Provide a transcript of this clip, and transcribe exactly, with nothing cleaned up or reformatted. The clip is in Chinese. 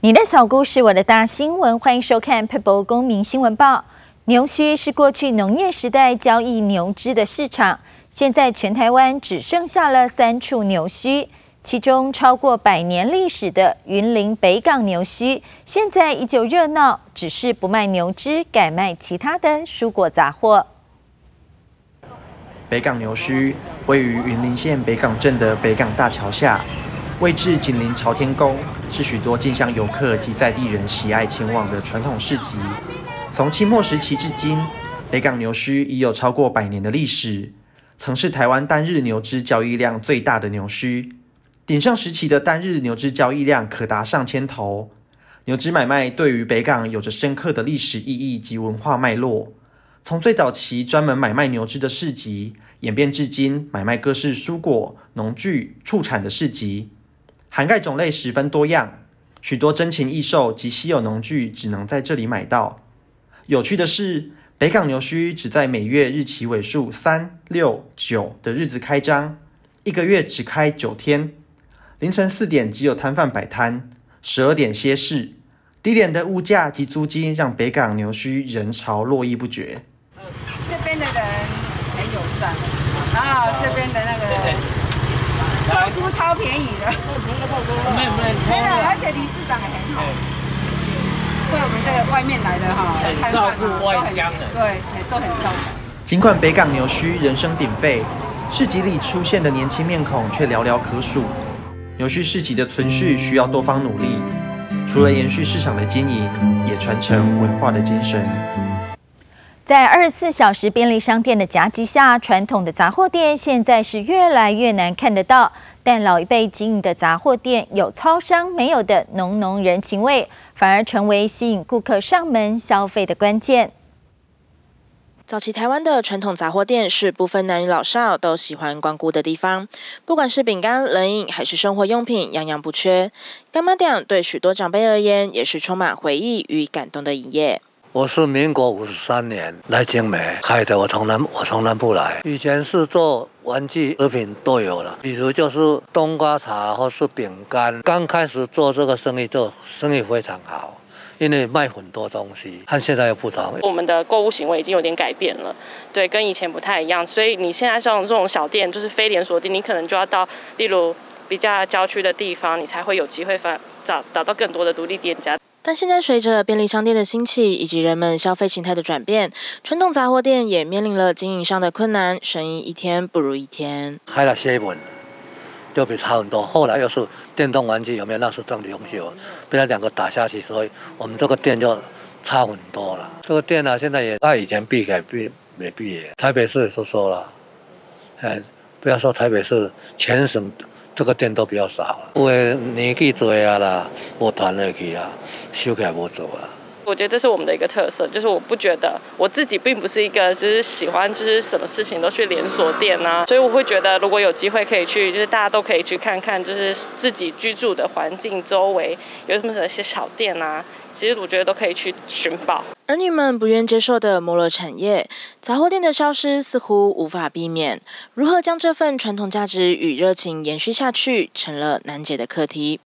你的小故事，我的大新闻，欢迎收看 P E B L 公民新闻报。牛墟是过去农业时代交易牛只的市场，现在全台湾只剩下了三处牛墟，其中超过百年历史的云林北港牛墟，现在依旧热闹，只是不卖牛只，改卖其他的蔬果杂货。 北港牛墟位于云林县北港镇的北港大桥下。 位置紧邻朝天宫，是许多进香游客及在地人喜爱前往的传统市集。从清末时期至今，北港牛墟已有超过百年的历史，曾是台湾单日牛只交易量最大的牛墟。鼎盛时期的单日牛只交易量可达上千头。牛只买卖对于北港有着深刻的历史意义及文化脉络。从最早期专门买卖牛只的市集，演变至今买卖各式蔬果、农具、畜产的市集。 涵盖种类十分多样，许多珍禽异兽及稀有农具只能在这里买到。有趣的是，北港牛墟只在每月日期尾数三、六、九的日子开张，一个月只开九天。凌晨四点即有摊贩摆摊，十二点歇市。低廉的物价及租金让北港牛墟人潮络绎不绝。 这边的人很友善，然后这边的那个。 收租超便宜的，没有没有，真的，而且理事长也很好，对我们这个外面来的哈，很照顾外乡的，对，都很照顾。 尽管北港牛墟人声鼎沸，市集里出现的年轻面孔却寥寥可数。牛墟市集的存续需要多方努力，除了延续市场的经营，也传承文化的精神。 在二十四小时便利商店的夹击下，传统的杂货店现在是越来越难看得到。但老一辈经营的杂货店有超商没有的浓浓人情味，反而成为吸引顾客上门消费的关键。 早期台湾的传统杂货店是不分男女老少都喜欢光顾的地方，不管是饼干、冷饮还是生活用品，样样不缺。干妈店对许多长辈而言，也是充满回忆与感动的营业。 我是民国五十三年来景美开的，我从南我从南部来。以前是做玩具食品都有了，比如就是冬瓜茶或是饼干。刚开始做这个生意，做生意非常好，因为卖很多东西，和现在又不同。 我们的购物行为已经有点改变了，对，跟以前不太一样。所以你现在像这种小店，就是非连锁店，你可能就要到例如比较郊区的地方，你才会有机会发找找到更多的独立店家。 但现在随着便利商店的兴起，以及人们消费形态的转变，传统杂货店也面临了经营上的困难，生意一天不如一天。 开了seven就比差很多，后来又是电动玩具，有没有？那是正流行，被那两个打下去，所以我们这个店就差很多了。这个店呢、啊，现在也按以前比改比没比。台北市都说了，哎，不要说台北市，全省。 这个店都比较少了，因为年纪多啊啦，无团落去啊，收起来无做啊。 我觉得这是我们的一个特色，就是我不觉得我自己并不是一个就是喜欢就是什么事情都去连锁店啊，所以我会觉得如果有机会可以去，就是大家都可以去看看，就是自己居住的环境周围有什么一些小店啊，其实我觉得都可以去寻宝。 儿女们不愿接受的没落产业，杂货店的消失似乎无法避免。如何将这份传统价值与热情延续下去，成了难解的课题。